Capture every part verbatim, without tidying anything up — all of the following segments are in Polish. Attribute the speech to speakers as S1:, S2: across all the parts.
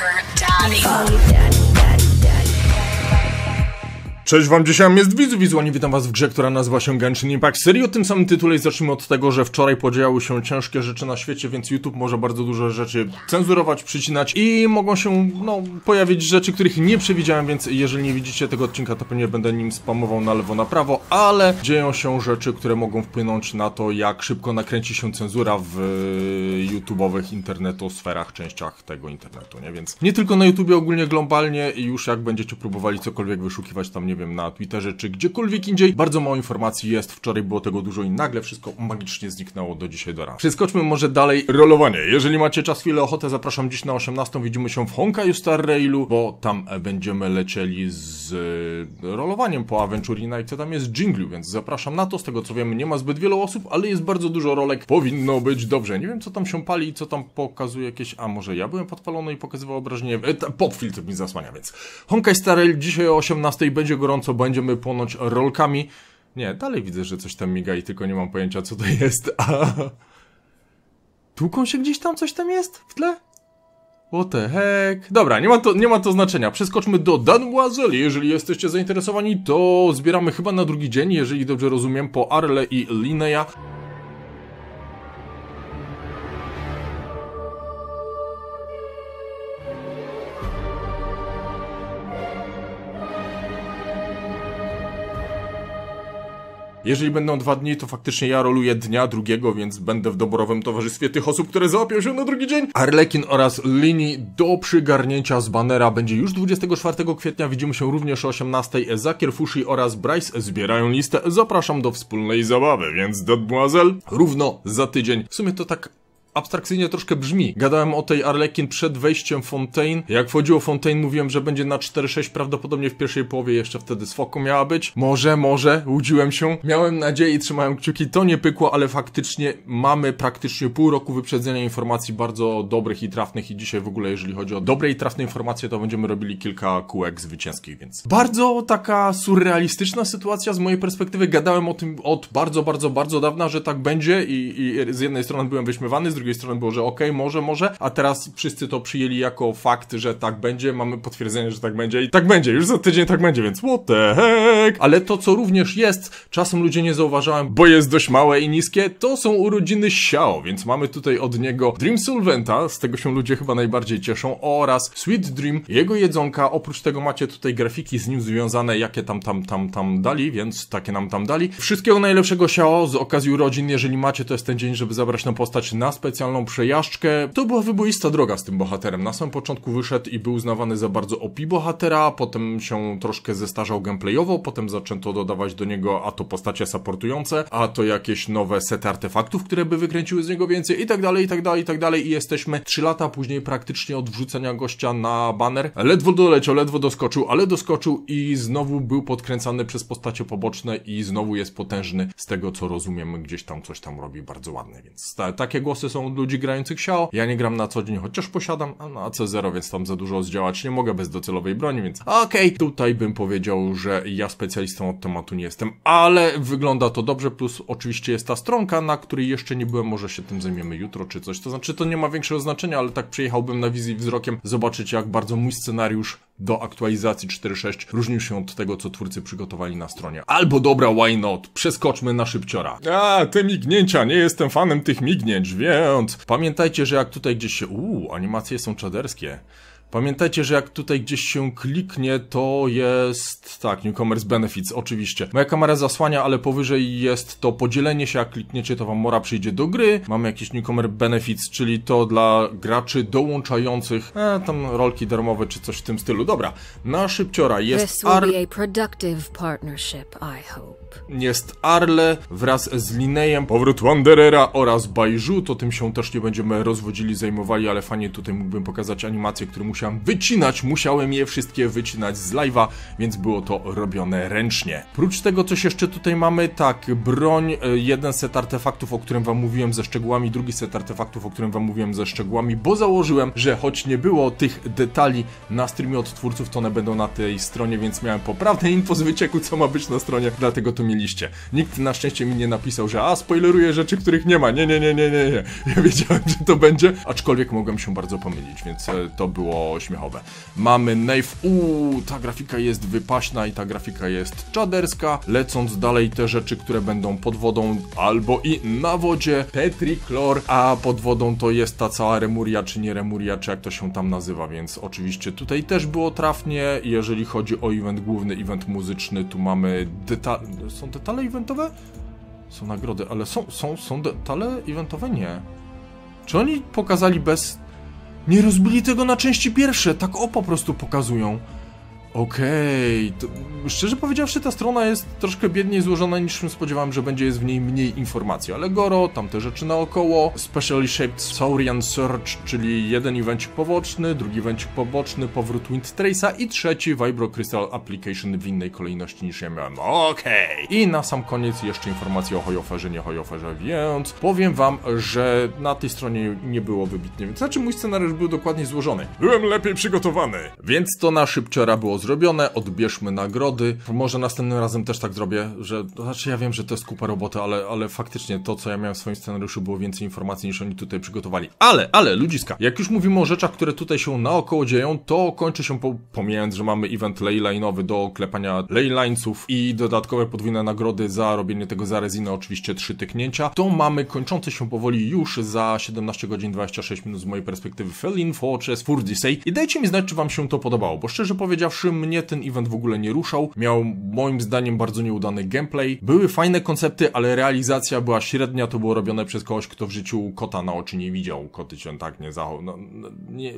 S1: Cześć wam, dzisiaj jest Widzu Wizualnie, witam was w grze, która nazywa się Genshin Impact. Serii o tym samym tytule i zacznijmy od tego, że wczoraj podziały się ciężkie rzeczy na świecie, więc YouTube może bardzo dużo rzeczy cenzurować, przycinać i mogą się, no, pojawić rzeczy, których nie przewidziałem, więc jeżeli nie widzicie tego odcinka, to pewnie będę nim spamował na lewo, na prawo, ale dzieją się rzeczy, które mogą wpłynąć na to, jak szybko nakręci się cenzura w YouTube'owych internetosferach, częściach tego internetu, nie? Więc nie tylko na YouTubie, ogólnie globalnie i już jak będziecie próbowali cokolwiek wyszukiwać tam, nie wiem, na Twitterze czy gdziekolwiek indziej. Bardzo mało informacji jest, wczoraj było tego dużo i nagle wszystko magicznie zniknęło do dzisiaj do rana. Przeskoczmy może dalej. Rolowanie. Jeżeli macie czas, chwilę, ochotę, zapraszam dziś na osiemnastą. Widzimy się w Honkai Star Railu, bo tam będziemy lecieli z rolowaniem po Aventurina i co tam jest Jinglu, więc zapraszam na to. Z tego co wiemy, nie ma zbyt wielu osób, ale jest bardzo dużo rolek. Powinno być dobrze. Nie wiem, co tam się pali, co tam pokazuje jakieś... A może ja byłem podpalony i pokazywał obrażenie? Popfiltr mi zasłania, więc Honkai Star Rail dzisiaj o osiemnastej będzie gorąco, będziemy płonąć rolkami. Nie, dalej widzę, że coś tam miga i tylko nie mam pojęcia, co to jest. A... Tłuką się gdzieś tam, coś tam jest w tle? What the heck? Dobra, nie ma to, nie ma to znaczenia. Przeskoczmy do Danuazeli. Jeżeli jesteście zainteresowani, to zbieramy chyba na drugi dzień, jeżeli dobrze rozumiem, po Arle i Linnea. Jeżeli będą dwa dni, to faktycznie ja roluję dnia drugiego, więc będę w doborowym towarzystwie tych osób, które załapią się na drugi dzień. Arlekin oraz Lini do przygarnięcia z banera będzie już dwudziestego czwartego kwietnia. Widzimy się również o osiemnastej. Zakier Fushi oraz Bryce zbierają listę. Zapraszam do wspólnej zabawy, więc Danuazel równo za tydzień. W sumie to tak... abstrakcyjnie troszkę brzmi. Gadałem o tej Arlekin przed wejściem Fontaine. Jak wchodziło Fontaine, mówiłem, że będzie na cztery sześć, prawdopodobnie w pierwszej połowie jeszcze wtedy z Foką miała być. Może, może, łudziłem się. Miałem nadzieję i trzymałem kciuki, to nie pykło, ale faktycznie mamy praktycznie pół roku wyprzedzenia informacji bardzo dobrych i trafnych i dzisiaj w ogóle, jeżeli chodzi o dobre i trafne informacje, to będziemy robili kilka kółek zwycięskich, więc bardzo taka surrealistyczna sytuacja z mojej perspektywy. Gadałem o tym od bardzo, bardzo, bardzo dawna, że tak będzie i, i z jednej strony byłem wyśmiewany, z drugiej Z drugiej strony było, że okej, okay, może, może, a teraz wszyscy to przyjęli jako fakt, że tak będzie, mamy potwierdzenie, że tak będzie i tak będzie, już za tydzień tak będzie, więc what the heck? Ale to, co również jest, czasem ludzie nie zauważałem, bo jest dość małe i niskie, to są urodziny Xiao, więc mamy tutaj od niego Dream Solventa, z tego się ludzie chyba najbardziej cieszą, oraz Sweet Dream, jego jedzonka, oprócz tego macie tutaj grafiki z nim związane, jakie tam, tam, tam, tam dali, więc takie nam tam dali. Wszystkiego najlepszego Xiao z okazji urodzin, jeżeli macie, to jest ten dzień, żeby zabrać tę postać na specjalną specjalną przejażdżkę. To była wyboista droga z tym bohaterem. Na samym początku wyszedł i był uznawany za bardzo O P bohatera, potem się troszkę zestarzał gameplayowo, potem zaczęto dodawać do niego a to postacie supportujące, a to jakieś nowe sety artefaktów, które by wykręciły z niego więcej i tak dalej, i tak dalej, i tak dalej i jesteśmy trzy lata później praktycznie od wrzucenia gościa na banner. Ledwo doleciał, ledwo doskoczył, ale doskoczył i znowu był podkręcany przez postacie poboczne i znowu jest potężny. Z tego co rozumiem, gdzieś tam coś tam robi bardzo ładne, więc ta, takie głosy są od ludzi grających Xiao. Ja nie gram na co dzień, chociaż posiadam, a na C zero, więc tam za dużo zdziałać nie mogę bez docelowej broni, więc okej, okay. Tutaj bym powiedział, że ja specjalistą od tematu nie jestem, ale wygląda to dobrze, plus oczywiście jest ta stronka, na której jeszcze nie byłem, może się tym zajmiemy jutro czy coś, to znaczy to nie ma większego znaczenia, ale tak przyjechałbym na wizji wzrokiem zobaczyć, jak bardzo mój scenariusz do aktualizacji cztery sześć różnił się od tego, co twórcy przygotowali na stronie. Albo dobra, why not? Przeskoczmy na szybciora. A, te mignięcia, nie jestem fanem tych mignięć, więc pamiętajcie, że jak tutaj gdzieś się... Uuu, animacje są czaderskie. Pamiętajcie, że jak tutaj gdzieś się kliknie, to jest... Tak, Newcomers Benefits, oczywiście. Moja kamera zasłania, ale powyżej jest to podzielenie się. Jak klikniecie, to wam mora przyjdzie do gry. Mamy jakiś Newcomer Benefits, czyli to dla graczy dołączających e, tam rolki darmowe, czy coś w tym stylu. Dobra, na szybciora jest Ar... Jest Arle wraz z Linnejem, powrót Wanderera oraz Baiju. To tym się też nie będziemy rozwodzili, zajmowali, ale fajnie tutaj mógłbym pokazać animacje, które musiałem wycinać. Musiałem je wszystkie wycinać z live'a, więc było to robione ręcznie. Prócz tego coś jeszcze tutaj mamy, tak, broń, jeden set artefaktów, o którym wam mówiłem ze szczegółami, drugi set artefaktów, o którym wam mówiłem ze szczegółami, bo założyłem, że choć nie było tych detali na streamie od twórców, to one będą na tej stronie, więc miałem poprawne info z wycieku, co ma być na stronie, dlatego to mieliście. Nikt na szczęście mi nie napisał, że a, spoileruję rzeczy, których nie ma. Nie, nie, nie, nie, nie, nie. Ja wiedziałem, że to będzie, aczkolwiek mogłem się bardzo pomylić, więc to było to śmiechowe. Mamy Nave, uuu, ta grafika jest wypaśna i ta grafika jest czaderska. Lecąc dalej, te rzeczy, które będą pod wodą albo i na wodzie, Petrichor, a pod wodą to jest ta cała Remuria, czy nie Remuria, czy jak to się tam nazywa, więc oczywiście tutaj też było trafnie. Jeżeli chodzi o event główny, event muzyczny, tu mamy detale, są detale eventowe? Są nagrody, ale są, są, są detale eventowe? Nie. Czy oni pokazali bez... Nie rozbili tego na części pierwsze, tak o po prostu pokazują. Okej, okay. Szczerze powiedziawszy, ta strona jest troszkę biedniej złożona niż się spodziewałem, że będzie jest w niej mniej informacji, ale Goro, tamte rzeczy naokoło, Specially Shaped Saurian Surge, czyli jeden evencik poboczny, drugi evencik poboczny, powrót Wind Trace'a i trzeci Vibro Crystal Application w innej kolejności niż ja miałem. Okej. Okay. I na sam koniec jeszcze informacje o Hoyoferze, nie Hoyoferze, więc powiem wam, że na tej stronie nie było wybitnie, znaczy mój scenariusz był dokładnie złożony. Byłem lepiej przygotowany. Więc to na szybciora było zrobione, odbierzmy nagrody. Może następnym razem też tak zrobię, że, znaczy ja wiem, że to jest kupa roboty, ale, ale faktycznie to, co ja miałem w swoim scenariuszu, było więcej informacji niż oni tutaj przygotowali. Ale, ale, ludziska, jak już mówimy o rzeczach, które tutaj się naokoło dzieją, to kończy się po, pomijając, że mamy event leyline'owy do klepania leyline'ców i dodatkowe podwójne nagrody za robienie tego za rezinę, oczywiście trzy tyknięcia, to mamy kończący się powoli już za siedemnaście godzin dwadzieścia sześć minut z mojej perspektywy Felin Fortress Furdisei i dajcie mi znać, czy wam się to podobało, bo szczerze powiedziawszy, mnie ten event w ogóle nie ruszał. Miał moim zdaniem bardzo nieudany gameplay. Były fajne koncepty, ale realizacja była średnia. To było robione przez kogoś, kto w życiu kota na oczy nie widział. Koty się tak nie zachował. No, no, nie...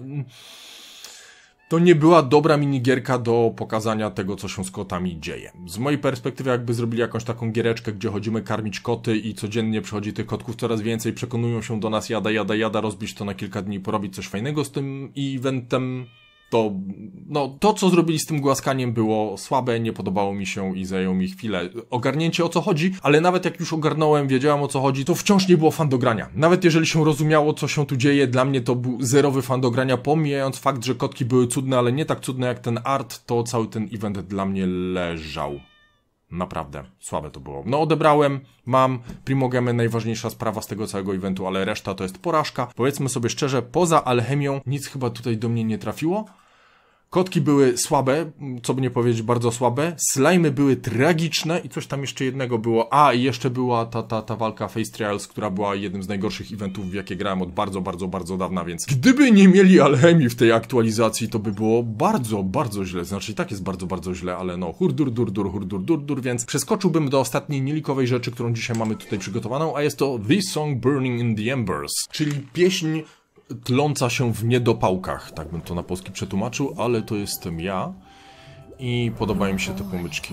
S1: To nie była dobra minigierka do pokazania tego, co się z kotami dzieje. Z mojej perspektywy jakby zrobili jakąś taką giereczkę, gdzie chodzimy karmić koty i codziennie przychodzi tych kotków coraz więcej, przekonują się do nas, jada, jada, jada, rozbić to na kilka dni, porobić coś fajnego z tym eventem. To, no, to, co zrobili z tym głaskaniem było słabe, nie podobało mi się i zajęło mi chwilę ogarnięcie, o co chodzi, ale nawet jak już ogarnąłem, wiedziałem, o co chodzi, to wciąż nie było fan do grania. Nawet jeżeli się rozumiało, co się tu dzieje, dla mnie to był zerowy fan do grania, pomijając fakt, że kotki były cudne, ale nie tak cudne jak ten art, to cały ten event dla mnie leżał. Naprawdę, słabe to było. No odebrałem, mam Primogemy, najważniejsza sprawa z tego całego eventu, ale reszta to jest porażka. Powiedzmy sobie szczerze, poza alchemią nic chyba tutaj do mnie nie trafiło. Kotki były słabe, co by nie powiedzieć, bardzo słabe. Slajmy były tragiczne i coś tam jeszcze jednego było. A, i jeszcze była ta, ta, ta walka Face Trials, która była jednym z najgorszych eventów, w jakie grałem od bardzo, bardzo, bardzo dawna, więc gdyby nie mieli alchemii w tej aktualizacji, to by było bardzo, bardzo źle. Znaczy i tak jest bardzo, bardzo źle, ale no hurdur, dur, dur, hurdur, dur, dur, więc przeskoczyłbym do ostatniej nielikowej rzeczy, którą dzisiaj mamy tutaj przygotowaną, a jest to This Song Burning in the Embers, czyli pieśń tląca się w niedopałkach, tak bym to na polski przetłumaczył, ale to jestem ja i podobają mi się te pomyczki.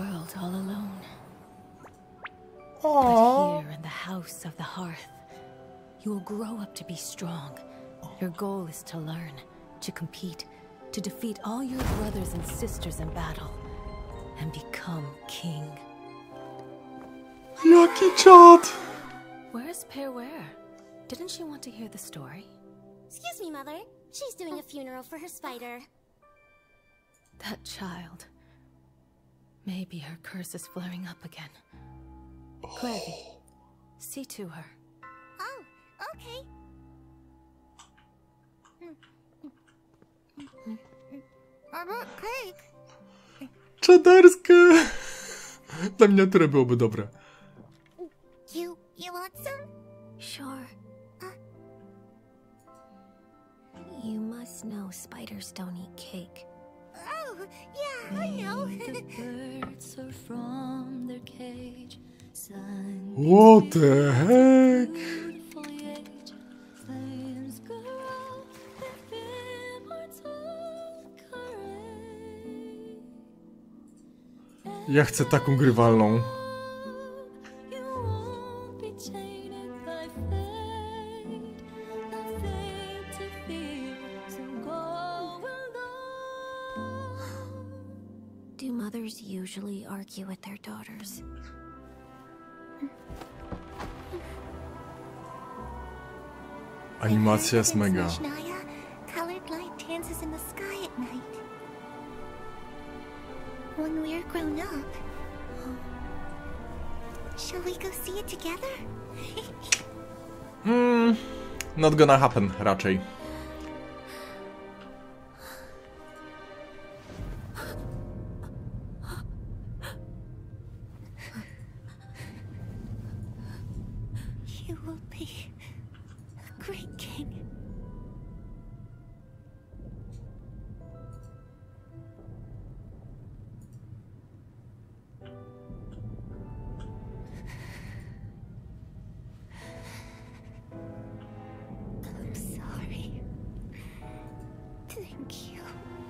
S1: Jaki czad!
S2: Where's Perware? Didn't she want to hear the story?
S3: Excuse me, Mother. She's doing a funeral for her spider.
S2: That child. Maybe her curse is flaring up again. Clevy, see to her.
S3: Oh, okay. I want cake.
S1: Czaderskie! Na miniaturę byłoby dobre.
S3: You, you want some?
S2: Sure.
S3: You must know spiders don't eat cake. Oh, yeah, I know.
S2: The birds are from their cage.
S1: What the heck? Ja chcę taką grywalną.
S3: Do mothers usually argue with their daughters?
S1: Animacja jest mega.
S3: Colored light dances in the sky at night. When we're grown up, shall we go see it together?
S1: Hmm, not gonna happen raczej.
S3: be a great king. I'm sorry. Thank you.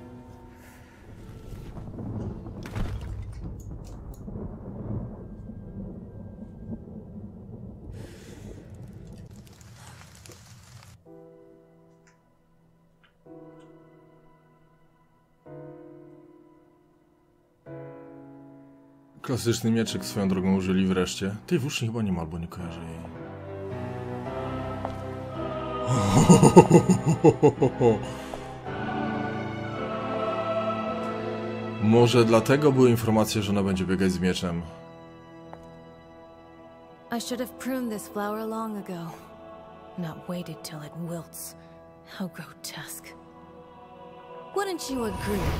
S1: Klasyczny mieczyk swoją drogą użyli wreszcie. Tej włóczni chyba nie ma, albo nie kojarzę jej. Może dlatego były informacje, że ona będzie biegać z mieczem.
S2: I should have pruned this flower long ago. Not waited till it wilts. How grotesque. Wouldn't you agree?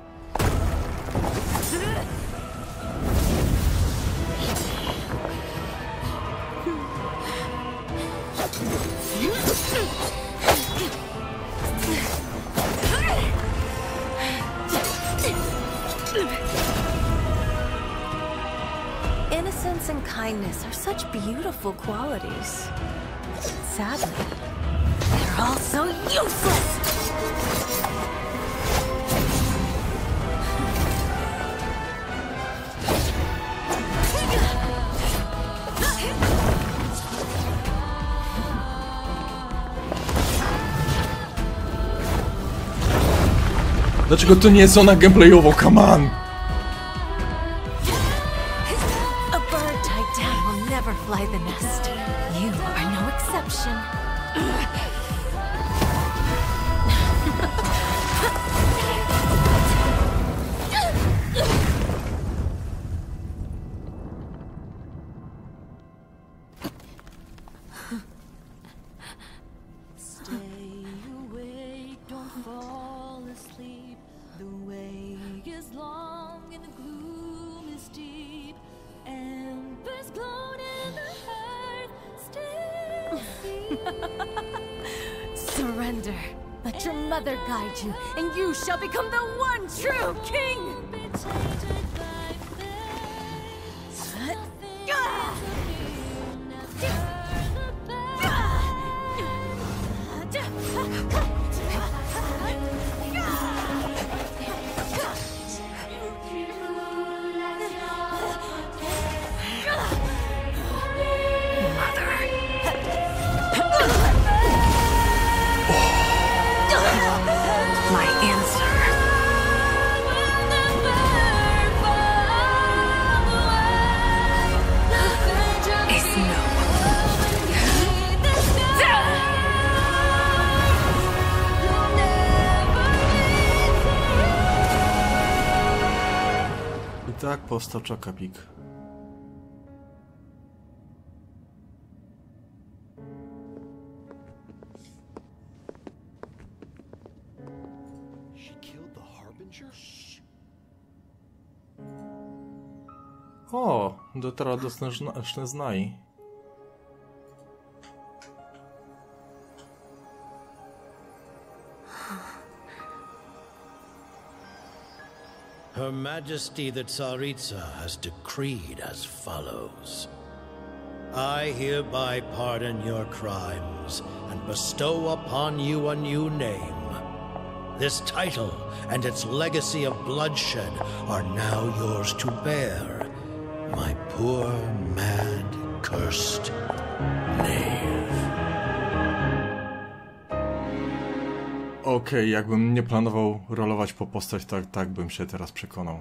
S2: Innocence and kindness are such beautiful qualities. Sadly, they're all so useless!
S1: Dlaczego to nie jest ona gameplayowo? Come on!
S2: A bird tied down will never fly the nest. You are no exception. Surrender. Let your mother guide you, and you shall become the one true king!
S1: Tak powstał Chocapik. O, dotarła do Śnieżnej.
S4: Her Majesty the Tsaritsa has decreed as follows. I hereby pardon your crimes and bestow upon you a new name. This title and its legacy of bloodshed are now yours to bear, my poor, mad, cursed knave.
S1: Okej, okay, jakbym nie planował rolować po postać, tak, tak bym się teraz przekonał.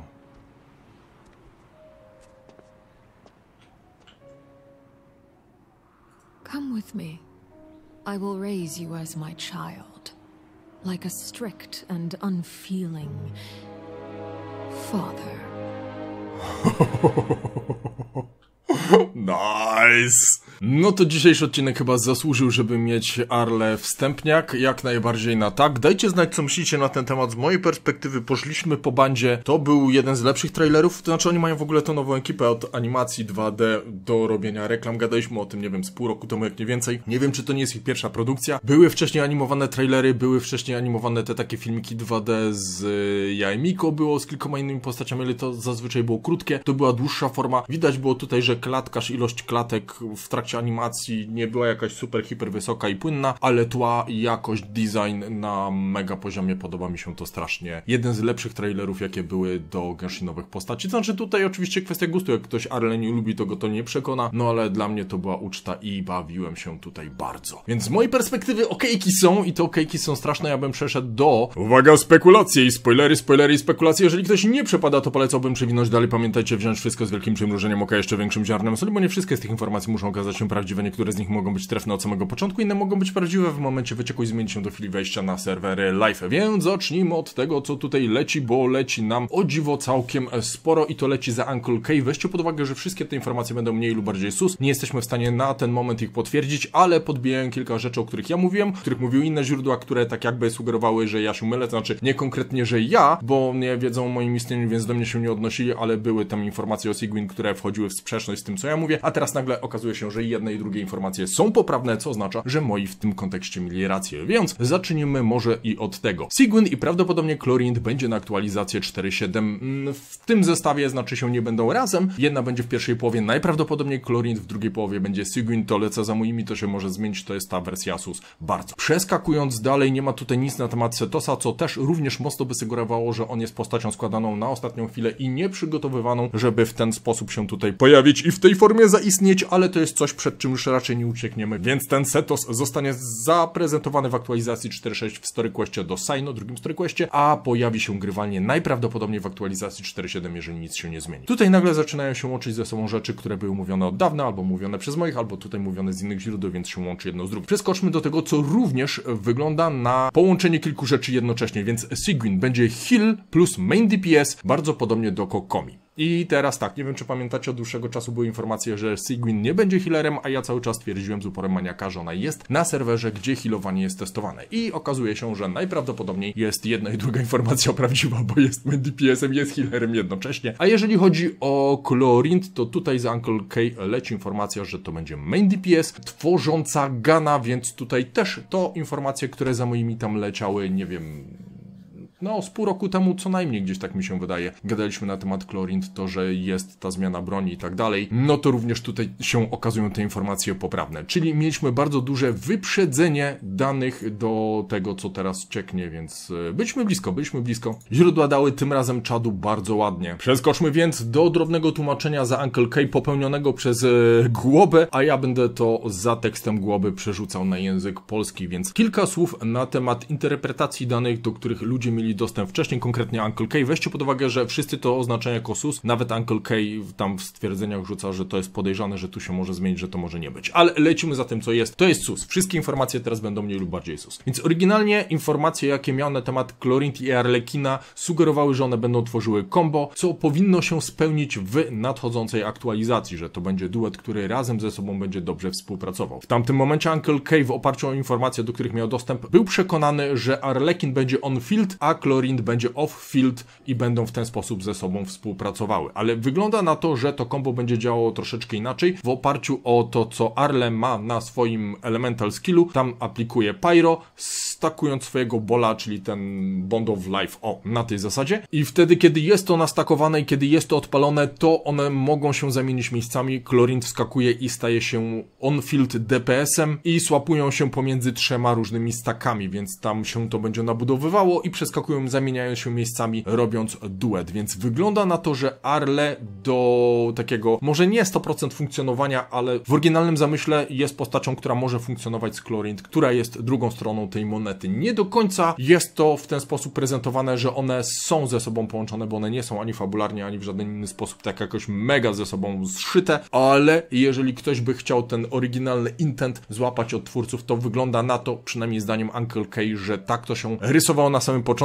S5: Come with me. I will raise you as my child, like a strict and unfeeling father.
S1: Nice! No to dzisiejszy odcinek chyba zasłużył, żeby mieć Arle wstępniak, jak najbardziej na tak. Dajcie znać, co myślicie na ten temat. Z mojej perspektywy poszliśmy po bandzie. To był jeden z lepszych trailerów, to znaczy oni mają w ogóle tą nową ekipę od animacji dwa D do robienia reklam. Gadaliśmy o tym, nie wiem, z pół roku temu, jak nie więcej. Nie wiem, czy to nie jest ich pierwsza produkcja. Były wcześniej animowane trailery, były wcześniej animowane te takie filmiki dwa D z Jaimiko, było z kilkoma innymi postaciami, ale to zazwyczaj było krótkie. To była dłuższa forma. Widać było tutaj, że klatkarz, ilość klatek w trakcie animacji nie była jakaś super, hiper wysoka i płynna, ale tła, jakość, design na mega poziomie, podoba mi się to strasznie. Jeden z lepszych trailerów, jakie były do Genshinowych postaci. To znaczy tutaj oczywiście kwestia gustu, jak ktoś Arle nie lubi, to go to nie przekona, no ale dla mnie to była uczta i bawiłem się tutaj bardzo. Więc z mojej perspektywy okejki są i te okejki są straszne, ja bym przeszedł do... Uwaga, spekulacje i spoilery, spoilery i spekulacje. Jeżeli ktoś nie przepada, to polecałbym przewinąć dalej. Pamiętajcie, wziąć wszystko z wielkim przymrużeniem oka, jeszcze większym ziarnem soli, bo nie wszystkie z tych informacji muszą okazać się prawdziwe. Niektóre z nich mogą być trefne od samego początku, inne mogą być prawdziwe w momencie wycieku i zmienić się do chwili wejścia na serwery live. Więc zacznijmy od tego, co tutaj leci, bo leci nam o dziwo całkiem sporo i to leci za Uncle K. Weźcie pod uwagę, że wszystkie te informacje będą mniej lub bardziej sus. Nie jesteśmy w stanie na ten moment ich potwierdzić, ale podbijają kilka rzeczy, o których ja mówiłem, o których mówiły inne źródła, które tak jakby sugerowały, że ja się mylę, to znaczy nie konkretnie, że ja, bo nie wiedzą o moim istnieniu, więc do mnie się nie odnosili, ale były tam informacje o Sigwin, które wchodziły w sprzeczność z tym, co ja mówię, a teraz nagle okazuje się, że jedne i drugie informacje są poprawne, co oznacza, że moi w tym kontekście mieli rację, więc zacznijmy może i od tego. Sigwin i prawdopodobnie Chlorint będzie na aktualizację cztery siedem. W tym zestawie znaczy się nie będą razem, jedna będzie w pierwszej połowie, najprawdopodobniej Chlorint, w drugiej połowie będzie Sigwin, to lecę za moimi, to się może zmienić, to jest ta wersja sus. Bardzo. Przeskakując dalej, nie ma tutaj nic na temat Setosa, co też również mocno by sugerowało, że on jest postacią składaną na ostatnią chwilę i nieprzygotowywaną, żeby w ten sposób się tutaj pojawić i w tej formie zaistnieć, ale to jest coś, przed czym już raczej nie uciekniemy, więc ten Setos zostanie zaprezentowany w aktualizacji cztery sześć w Story Questie do Saino, drugim Story Questie, a pojawi się grywalnie najprawdopodobniej w aktualizacji cztery siedem, jeżeli nic się nie zmieni. Tutaj nagle zaczynają się łączyć ze sobą rzeczy, które były mówione od dawna, albo mówione przez moich, albo tutaj mówione z innych źródeł, więc się łączy jedno z drugim. Przeskoczmy do tego, co również wygląda na połączenie kilku rzeczy jednocześnie, więc Sigwin będzie heal plus main D P S, bardzo podobnie do Kokomi. I teraz tak, nie wiem, czy pamiętacie, od dłuższego czasu były informacje, że Sigwin nie będzie healerem, a ja cały czas twierdziłem z uporem maniaka, że ona jest na serwerze, gdzie healowanie jest testowane. I okazuje się, że najprawdopodobniej jest jedna i druga informacja prawdziwa, bo jest main D P S-em, jest healerem jednocześnie. A jeżeli chodzi o Chlorint, to tutaj za Uncle K leci informacja, że to będzie main D P S, tworząca Gana, więc tutaj też to informacje, które za moimi tam leciały, nie wiem... No, z pół roku temu co najmniej, gdzieś tak mi się wydaje, gadaliśmy na temat Chlorint, to, że jest ta zmiana broni i tak dalej, no to również tutaj się okazują te informacje poprawne. Czyli mieliśmy bardzo duże wyprzedzenie danych do tego, co teraz cieknie, więc byliśmy blisko, byliśmy blisko. Źródła dały tym razem czadu bardzo ładnie. Przeskoczmy więc do drobnego tłumaczenia za Uncle K popełnionego przez e, Głobę, a ja będę to za tekstem Głoby przerzucał na język polski, więc kilka słów na temat interpretacji danych, do których ludzie mieli dostęp wcześniej, konkretnie Uncle K. Weźcie pod uwagę, że wszyscy to oznaczają jako sus. Nawet Uncle K tam w stwierdzeniach rzuca, że to jest podejrzane, że tu się może zmienić, że to może nie być. Ale lecimy za tym, co jest. To jest sus. Wszystkie informacje teraz będą mniej lub bardziej sus. Więc oryginalnie informacje, jakie miał na temat Chlorint i Arlekina, sugerowały, że one będą tworzyły combo, co powinno się spełnić w nadchodzącej aktualizacji, że to będzie duet, który razem ze sobą będzie dobrze współpracował. W tamtym momencie Uncle K w oparciu o informacje, do których miał dostęp, był przekonany, że Arlekin będzie on-field, a Chlorint będzie off-field i będą w ten sposób ze sobą współpracowały. Ale wygląda na to, że to combo będzie działało troszeczkę inaczej, w oparciu o to, co Arle ma na swoim elemental skillu. Tam aplikuje Pyro, stakując swojego bola, czyli ten Bond of Life, o, na tej zasadzie. I wtedy, kiedy jest to nastakowane i kiedy jest to odpalone, to one mogą się zamienić miejscami. Chlorint wskakuje i staje się on-field D P S-em i słapują się pomiędzy trzema różnymi stakami, więc tam się to będzie nabudowywało i przeskakują, zamieniają się miejscami, robiąc duet. Więc wygląda na to, że Arle do takiego, może nie sto procent funkcjonowania, ale w oryginalnym zamyśle jest postacią, która może funkcjonować z Chlorint, która jest drugą stroną tej monety. Nie do końca jest to w ten sposób prezentowane, że one są ze sobą połączone, bo one nie są ani fabularnie, ani w żaden inny sposób tak jakoś mega ze sobą zszyte, ale jeżeli ktoś by chciał ten oryginalny intent złapać od twórców, to wygląda na to, przynajmniej zdaniem Uncle K, że tak to się rysowało na samym początku.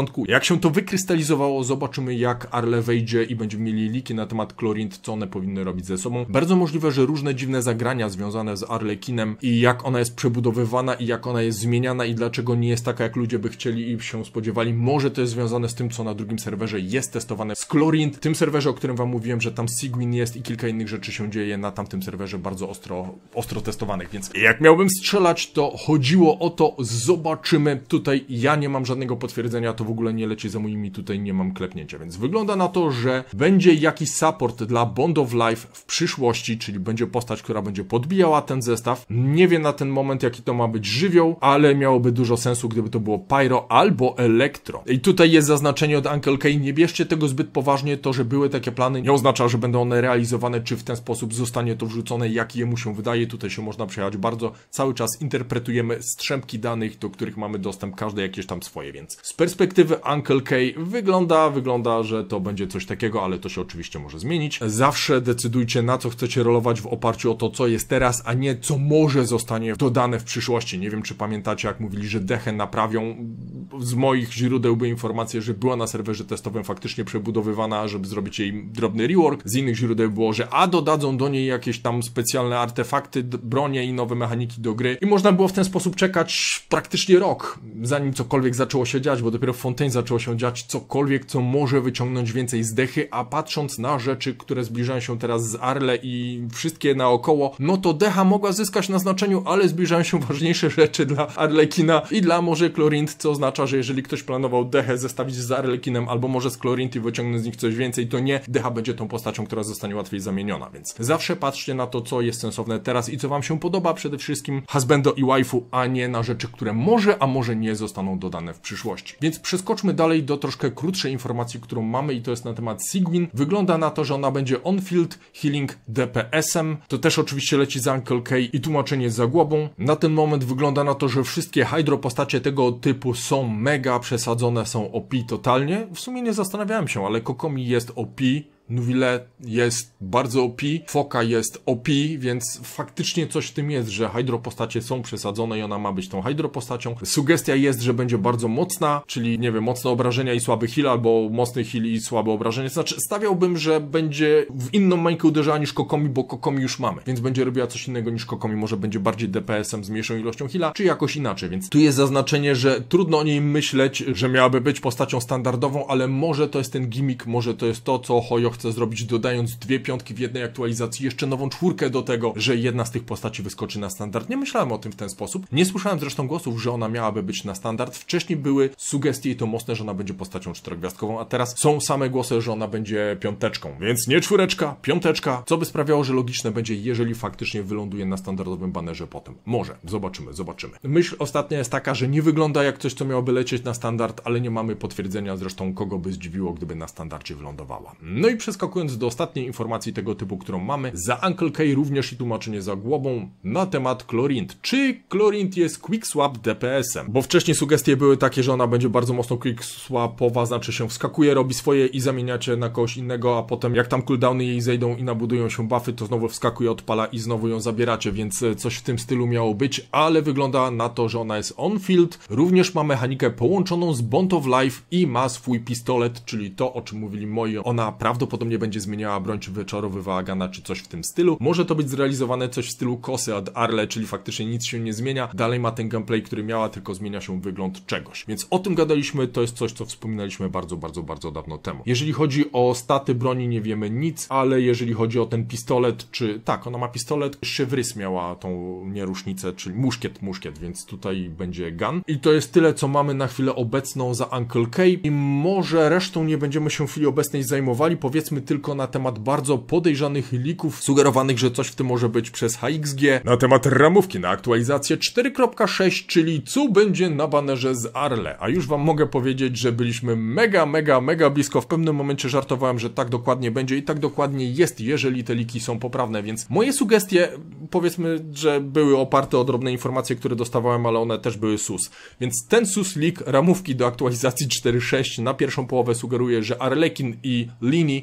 S1: początku. Jak się to wykrystalizowało, zobaczymy jak Arle wejdzie i będziemy mieli liki na temat Clorinde, co one powinny robić ze sobą. Bardzo możliwe, że różne dziwne zagrania związane z Arlekinem i jak ona jest przebudowywana i jak ona jest zmieniana i dlaczego nie jest taka jak ludzie by chcieli i się spodziewali. Może to jest związane z tym, co na drugim serwerze jest testowane z Clorinde. Tym serwerze, o którym wam mówiłem, że tam Sigwin jest i kilka innych rzeczy się dzieje na tamtym serwerze bardzo ostro, ostro testowanych, więc jak miałbym strzelać, to chodziło o to, zobaczymy. Tutaj ja nie mam żadnego potwierdzenia, to w ogóle nie leci za moimi, tutaj nie mam klepnięcia, więc wygląda na to, że będzie jakiś support dla Bond of Life w przyszłości, czyli będzie postać, która będzie podbijała ten zestaw. Nie wiem na ten moment, jaki to ma być żywioł, ale miałoby dużo sensu, gdyby to było Pyro albo Elektro. I tutaj jest zaznaczenie od Uncle K, nie bierzcie tego zbyt poważnie, to, że były takie plany, nie oznacza, że będą one realizowane, czy w ten sposób zostanie to wrzucone, jak jemu się wydaje. Tutaj się można przejechać bardzo. Cały czas interpretujemy strzępki danych, do których mamy dostęp, każde jakieś tam swoje, więc z perspektywy Uncle K wygląda, wygląda, że to będzie coś takiego, ale to się oczywiście może zmienić. Zawsze decydujcie, na co chcecie rolować w oparciu o to, co jest teraz, a nie co może zostanie dodane w przyszłości. Nie wiem, czy pamiętacie, jak mówili, że Dechę naprawią. Z moich źródeł były informacje, że była na serwerze testowym faktycznie przebudowywana, żeby zrobić jej drobny rework. Z innych źródeł było, że a dodadzą do niej jakieś tam specjalne artefakty, bronie i nowe mechaniki do gry. I można było w ten sposób czekać praktycznie rok, zanim cokolwiek zaczęło się dziać, bo dopiero w Fontaine zaczęło się dziać cokolwiek, co może wyciągnąć więcej z Dechy, a patrząc na rzeczy, które zbliżają się teraz z Arle i wszystkie naokoło, no to Decha mogła zyskać na znaczeniu, ale zbliżają się ważniejsze rzeczy dla Arlekina i dla może Clorinde, co oznacza, że jeżeli ktoś planował Dechę zestawić z Arlekinem albo może z Clorinde i wyciągnąć z nich coś więcej, to nie, Decha będzie tą postacią, która zostanie łatwiej zamieniona, więc zawsze patrzcie na to, co jest sensowne teraz i co wam się podoba, przede wszystkim husbando i waifu, a nie na rzeczy, które może, a może nie zostaną dodane w przyszłości. Więc przeskoczmy dalej do troszkę krótszej informacji, którą mamy i to jest na temat Sigwin. Wygląda na to, że ona będzie on-field healing D P S-em. To też oczywiście leci za Uncle K i tłumaczenie za głową. Na ten moment wygląda na to, że wszystkie Hydro postacie tego typu są mega przesadzone, są O P totalnie. W sumie nie zastanawiałem się, ale Kokomi jest O P. Nuvile jest bardzo O P, Foka jest O P, więc faktycznie coś w tym jest, że Hydro postacie są przesadzone i ona ma być tą Hydro postacią. Sugestia jest, że będzie bardzo mocna, czyli nie wiem, mocne obrażenia i słaby heal, albo mocny heal i słabe obrażenia. Znaczy stawiałbym, że będzie w inną mańkę uderzała niż Kokomi, bo Kokomi już mamy, więc będzie robiła coś innego niż Kokomi, może będzie bardziej D P S-em z mniejszą ilością heala, czy jakoś inaczej, więc tu jest zaznaczenie, że trudno o niej myśleć, że miałaby być postacią standardową, ale może to jest ten gimmick, może to jest to, co Hoyo chce zrobić, dodając dwie piątki w jednej aktualizacji, jeszcze nową czwórkę do tego, że jedna z tych postaci wyskoczy na standard. Nie myślałem o tym w ten sposób. Nie słyszałem zresztą głosów, że ona miałaby być na standard. Wcześniej były sugestie i to mocne, że ona będzie postacią czterogwiazdkową, a teraz są same głosy, że ona będzie piąteczką. Więc nie czwóreczka, piąteczka, co by sprawiało, że logiczne będzie, jeżeli faktycznie wyląduje na standardowym banerze potem. Może. Zobaczymy, zobaczymy. Myśl ostatnia jest taka, że nie wygląda jak coś, co miałoby lecieć na standard, ale nie mamy potwierdzenia zresztą, kogo by zdziwiło, gdyby na standardzie wylądowała. No i przeskakując do ostatniej informacji tego typu, którą mamy, za Uncle K również i tłumaczenie za głową na temat Clorinde. Czy Clorinde jest quick swap D P S-em? Bo wcześniej sugestie były takie, że ona będzie bardzo mocno quick swapowa, znaczy się wskakuje, robi swoje i zamieniacie na kogoś innego, a potem jak tam cooldowny jej zejdą i nabudują się buffy, to znowu wskakuje, odpala i znowu ją zabieracie, więc coś w tym stylu miało być, ale wygląda na to, że ona jest on-field. Również ma mechanikę połączoną z Bond of Life i ma swój pistolet, czyli to, o czym mówili moi. Ona prawdopodobnie będzie zmieniała broń, czy wyczarowywała gana, czy coś w tym stylu. Może to być zrealizowane coś w stylu kosy od Arle, czyli faktycznie nic się nie zmienia. Dalej ma ten gameplay, który miała, tylko zmienia się wygląd czegoś. Więc o tym gadaliśmy, to jest coś, co wspominaliśmy bardzo, bardzo, bardzo dawno temu. Jeżeli chodzi o staty broni, nie wiemy nic, ale jeżeli chodzi o ten pistolet, czy... Tak, ona ma pistolet. Chevris miała tą nierusznicę, czyli muszkiet, muszkiet, więc tutaj będzie gun. I to jest tyle, co mamy na chwilę obecną za Uncle K. I może resztą nie będziemy się w chwili obecnej zajmowali, powiedzmy tylko na temat bardzo podejrzanych lików, sugerowanych, że coś w tym może być przez H X G, na temat ramówki na aktualizację cztery kropka sześć, czyli co będzie na banerze z Arle. A już wam mogę powiedzieć, że byliśmy mega, mega, mega blisko. W pewnym momencie żartowałem, że tak dokładnie będzie i tak dokładnie jest, jeżeli te liki są poprawne, więc moje sugestie, powiedzmy, że były oparte o drobne informacje, które dostawałem, ale one też były sus. Więc ten sus leak ramówki do aktualizacji cztery kropka sześć na pierwszą połowę sugeruje, że Arlekin i Lini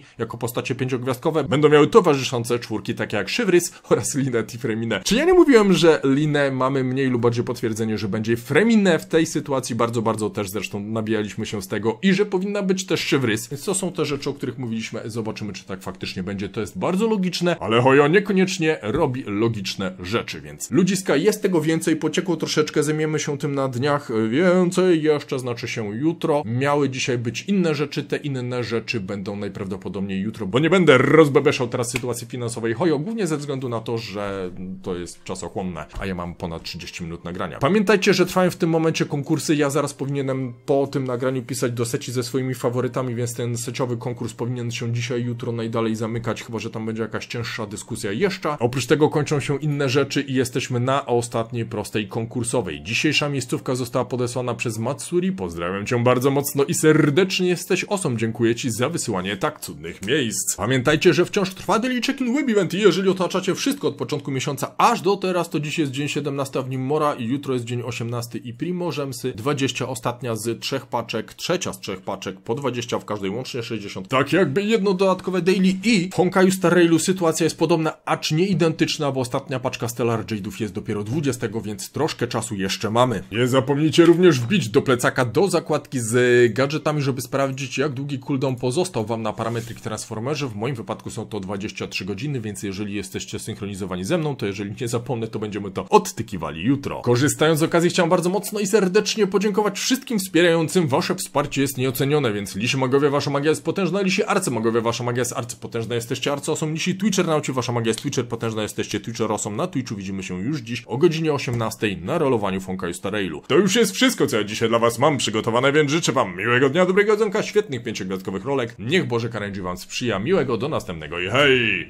S1: jako postacie pięciogwiazdkowe będą miały towarzyszące czwórki takie jak Szywrys oraz Lynette i Freminę. Czy ja nie mówiłem, że Linę mamy mniej lub bardziej potwierdzenie, że będzie Freminę w tej sytuacji bardzo, bardzo też zresztą nabijaliśmy się z tego i że powinna być też Szywrys. Więc to są te rzeczy, o których mówiliśmy. Zobaczymy, czy tak faktycznie będzie. To jest bardzo logiczne, ale Hoyo niekoniecznie robi logiczne rzeczy, więc ludziska, jest tego więcej, pociekło troszeczkę, zajmiemy się tym na dniach więcej, jeszcze znaczy się jutro. Miały dzisiaj być inne rzeczy, te inne rzeczy będą najprawdopodobniej jutro, bo nie będę rozbebeszał teraz sytuacji finansowej Hoyo, głównie ze względu na to, że to jest czasochłonne, a ja mam ponad trzydzieści minut nagrania. Pamiętajcie, że trwają w tym momencie konkursy, ja zaraz powinienem po tym nagraniu pisać do seci ze swoimi faworytami, więc ten seciowy konkurs powinien się dzisiaj, jutro najdalej zamykać, chyba że tam będzie jakaś cięższa dyskusja jeszcze. Oprócz tego kończą się inne rzeczy i jesteśmy na ostatniej prostej konkursowej. Dzisiejsza miejscówka została podesłana przez Matsuri, pozdrawiam cię bardzo mocno i serdecznie jesteś awesome, dziękuję ci za wysyłanie tak cudnych miejsc. Pamiętajcie, że wciąż trwa Daily Check-in Web Event i jeżeli otaczacie wszystko od początku miesiąca aż do teraz, to dziś jest dzień siedemnasty w nim Mora i jutro jest dzień osiemnasty i Primo Rzemsy, dwadzieścia ostatnia z trzech paczek, trzecia z trzech paczek, po dwadzieścia w każdej, łącznie sześćdziesiąt. Tak jakby jedno dodatkowe daily i w Honkaju Star Railu sytuacja jest podobna, acz nie identyczna, bo ostatnia paczka Stellar Jade'ów jest dopiero dwudziestego, więc troszkę czasu jeszcze mamy. Nie zapomnijcie również wbić do plecaka do zakładki z gadżetami, żeby sprawdzić, jak długi cooldown pozostał wam na Parametric Transformerze. W moim wypadku są to dwadzieścia trzy godziny, więc jeżeli jesteście synchronizowani ze mną, to jeżeli nie zapomnę, to będziemy to odtykiwali jutro. Korzystając z okazji, chciałem bardzo mocno i serdecznie podziękować wszystkim wspierającym. Wasze wsparcie jest nieocenione, więc lisi magowie, wasza magia jest potężna, lisi arcymagowie, wasza magia jest arcypotężna, jesteście arcyosom, lisi Twitchernauci, wasza magia jest Twitcher potężna, jesteście Twitcherosom. Na Twitchu widzimy się już dziś o godzinie osiemnastej na rolowaniu w Honkaju Star Railu. To już jest wszystko, co ja dzisiaj dla was mam przygotowane, więc życzę wam miłego dnia, dobrego jedzonka, świetnych pięciogwiazdkowych rolek. Niech Boże Karenji wam sprzyja, miłego, do następnego i hej!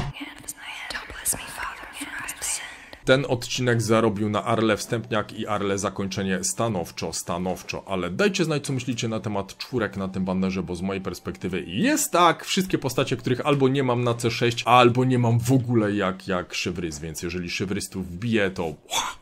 S1: Ten odcinek zarobił na Arle wstępniak i Arle zakończenie stanowczo, stanowczo, ale dajcie znać, co myślicie na temat czwórek na tym bannerze, bo z mojej perspektywy jest tak, wszystkie postacie, których albo nie mam na C sześć, albo nie mam w ogóle jak, jak Szywrys, więc jeżeli Szywrys tu wbije, to...